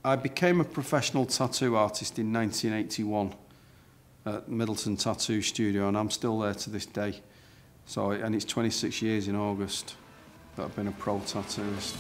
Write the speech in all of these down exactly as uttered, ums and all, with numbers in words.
I became a professional tattoo artist in nineteen eighty-one at Middleton Tattoo Studio, and I'm still there to this day. So, and it's twenty-six years in August that I've been a pro tattooist.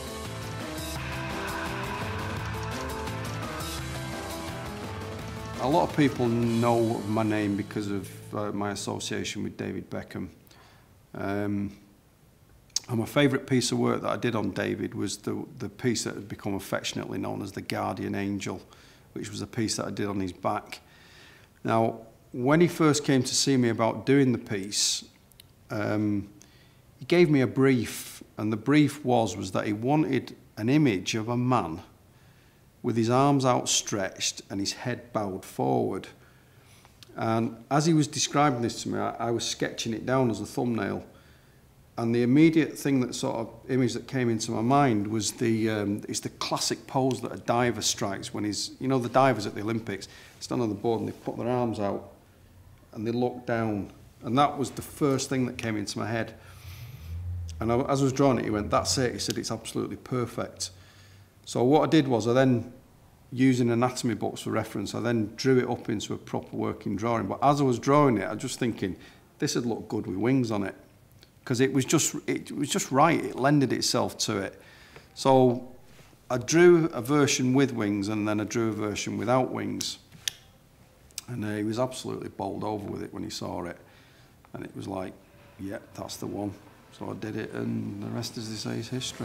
A lot of people know my name because of uh, my association with David Beckham. Um, and my favourite piece of work that I did on David was the, the piece that had become affectionately known as the Guardian Angel, which was a piece that I did on his back. Now, when he first came to see me about doing the piece, um, he gave me a brief, and the brief was, was that he wanted an image of a man with his arms outstretched and his head bowed forward. And as he was describing this to me, I, I was sketching it down as a thumbnail. And the immediate thing, that sort of image that came into my mind was the, um, it's the classic pose that a diver strikes when he's, you know, the divers at the Olympics stand on the board and they put their arms out and they look down. And that was the first thing that came into my head. And I, as I was drawing it, he went, "That's it." He said, "It's absolutely perfect." So what I did was, I then, using anatomy books for reference, I then drew it up into a proper working drawing. But as I was drawing it, I was just thinking, this would look good with wings on it, because it was just it was just right. It lended itself to it. So I drew a version with wings, and then I drew a version without wings. And uh, he was absolutely bowled over with it when he saw it, and it was like, "Yep, that's the one." So I did it, and the rest, as they say, is history.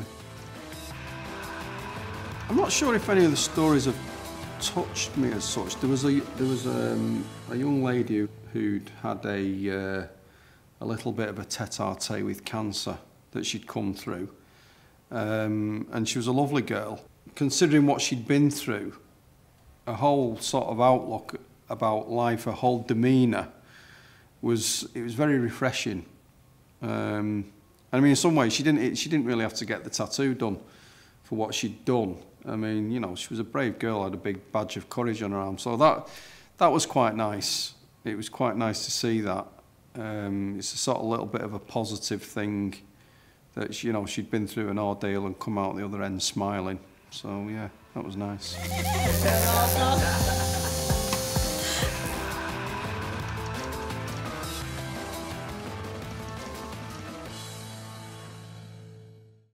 I'm not sure if any of the stories have touched me as such. There was a there was um, a young lady who'd had a uh, a little bit of a tete-a-tete with cancer that she'd come through, um, and she was a lovely girl. Considering what she'd been through, her whole sort of outlook about life, her whole demeanour was it was very refreshing. Um, I mean, in some ways, she didn't she didn't really have to get the tattoo done for what she'd done. I mean, you know, she was a brave girl, had a big badge of courage on her arm. So that that was quite nice. It was quite nice to see that. Um, it's a sort of little bit of a positive thing that, you know, she'd been through an ordeal and come out the other end smiling. So, yeah, that was nice.